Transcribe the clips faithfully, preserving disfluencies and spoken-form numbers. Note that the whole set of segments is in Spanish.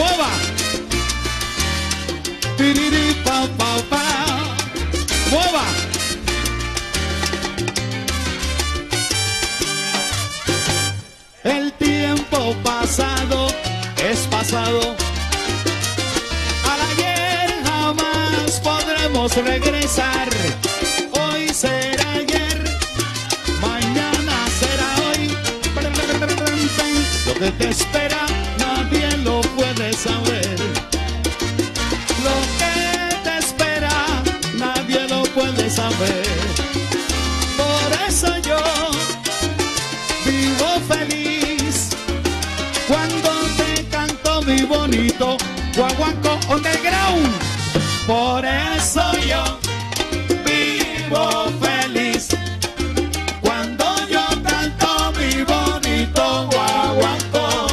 mueva. Piriri, pa, pa, pa. Mueva. El tiempo pasado es pasado. Al ayer jamás podremos regresar. Hoy será ayer, mañana será hoy. Lo que te espera nadie lo puede saber. Lo que te espera nadie lo puede saber. Por eso yo vivo feliz cuando te canto mi bonito guaguancó underground. Por eso yo vivo feliz cuando yo canto mi bonito guaguancó.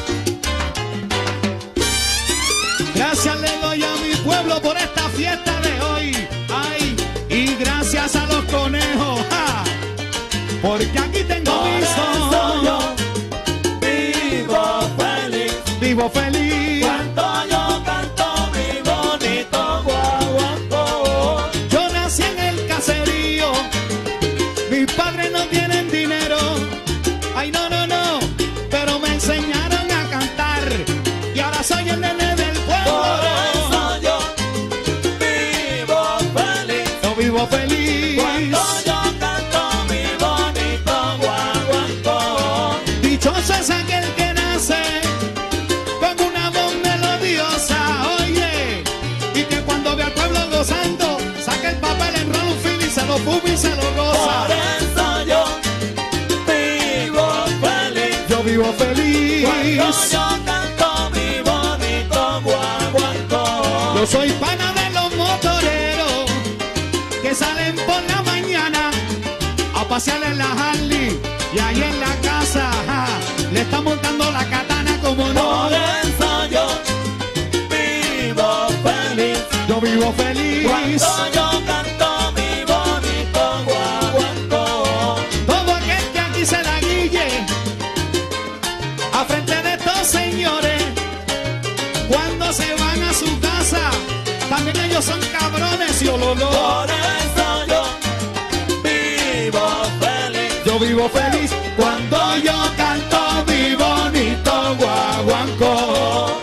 Gracias le doy a mi pueblo por esta fiesta de hoy. Ay, y gracias a los conejos, ¡ja! Porque aquí tengo Por mi eso son. yo vivo feliz Vivo feliz cuando yo canto mi bonito guaguancó. Yo nací en el caserío, mis padres no tienen dinero. Ay, no, no, no, pero me enseñaron a cantar y ahora soy el nene del pueblo. Por eso yo vivo feliz Yo vivo feliz cuando yo canto mi bonito guaguancó. Dichoso es aquel que nace con una voz melodiosa, oye, y que cuando ve al pueblo gozando saca el papel, enrola un film y se lo fuma y se lo goza. Por eso yo vivo feliz Yo vivo feliz. cuando yo canto mi bonito guaguancó. Yo soy pana de los motoreros que salen por la mañana a pasear en la Harley y ahí en la casa, ja, le está montando la katana como no. Por eso yo vivo feliz Yo vivo feliz. cuando yo canto mi bonito guaguancó. Todo aquel que aquí se la guille a frente de estos señores, cuando se van a su casa, también ellos son cabrones y ololó. Por eso yo vivo feliz Yo vivo feliz cuando yo canto mi bonito guaguancó.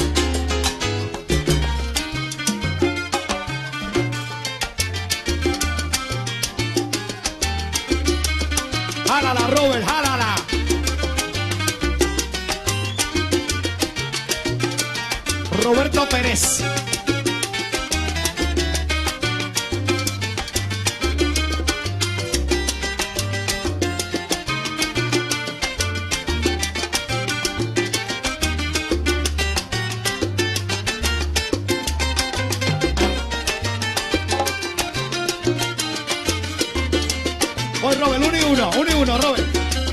Jálala, Robert, jálala. Roberto Pérez. Voy, Robert, uno y uno, uno y uno, Robert.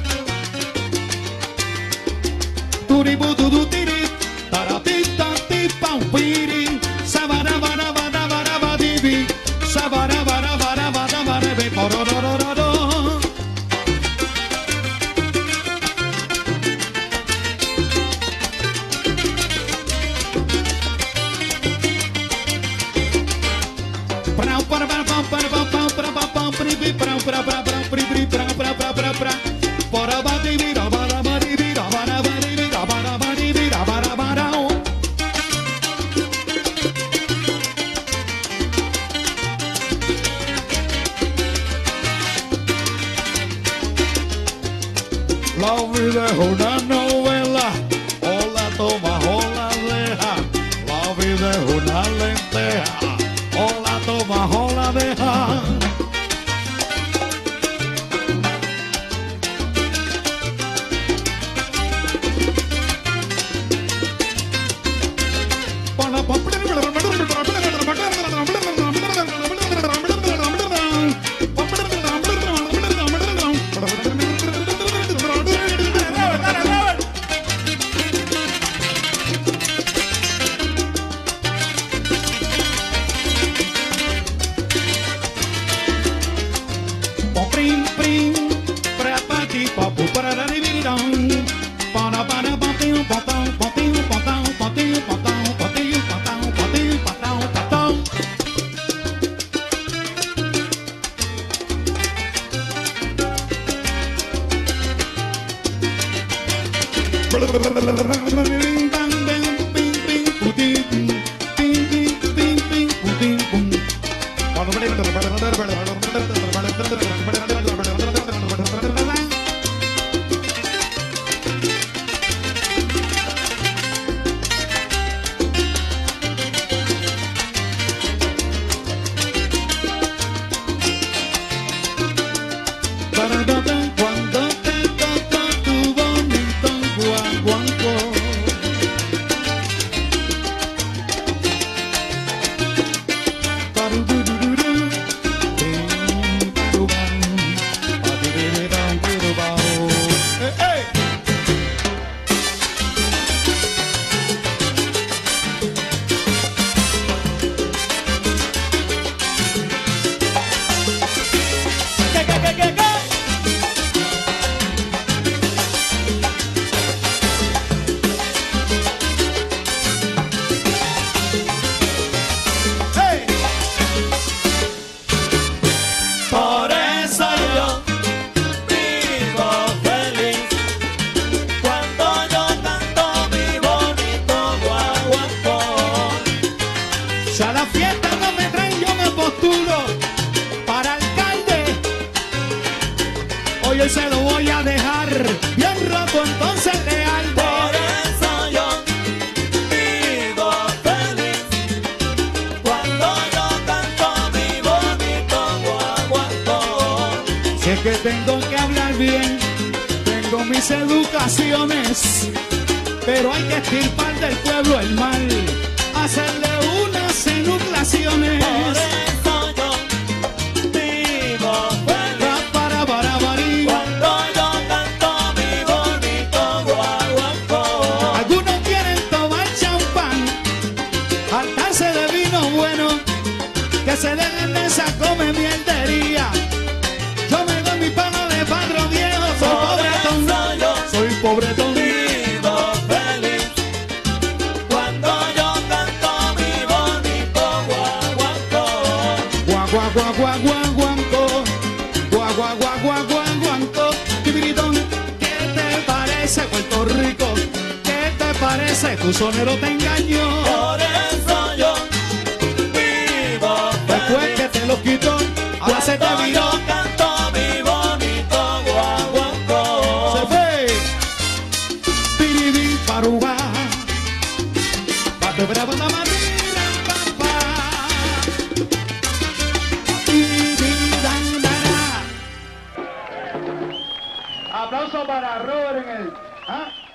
Turibu, tudu, tiri, taratita, tipa, piri, sabara, bara, bara, bara, badibi, sabara, bara, bara, bara, bara, be, porororororo. Pra, para, para, para, para, para, para, para, para, para, para, para, para, para, La vida es una novela, o la toma o la deja. La vida es una lenteja, o la toma o la deja. Para para para para para para para para para bien roto entonces real. Por eso yo vivo feliz. Cuando yo canto mi bonito guaguancó. Si es que tengo que hablar bien, tengo mis educaciones, pero hay que estirpar del pueblo el mal, hacerle unas enucleaciones. Por eso yo vivo feliz. Pa, para, para, parí. Cuando yo canto mi bonito guaguancó. Algunos quieren tomar champán, hartarse de vino bueno, que se dejen de esa come mierdería. Yo me doy mi palo de padro viejo, soy Por pobretón, eso yo soy pobretón. vivo feliz. Cuando yo canto mi bonito guaguancó. Gua, gua, gua, gua, gua, guanco. Gua, gua, gua, gua, gua, guanco. Tibiritón, ¿qué te parece Puerto Rico? ¿Qué te parece? Tu sonero te engañó. Por eso yo vivo Después feliz. que te lo quitó, ahora se te Cuando viró. yo canto mi bonito guaguancó. Se fue. Piridi paruba. Bate brava la madera, papá. Piridi dan, dan, dan. Aplauso para Robert en el. ¿ah?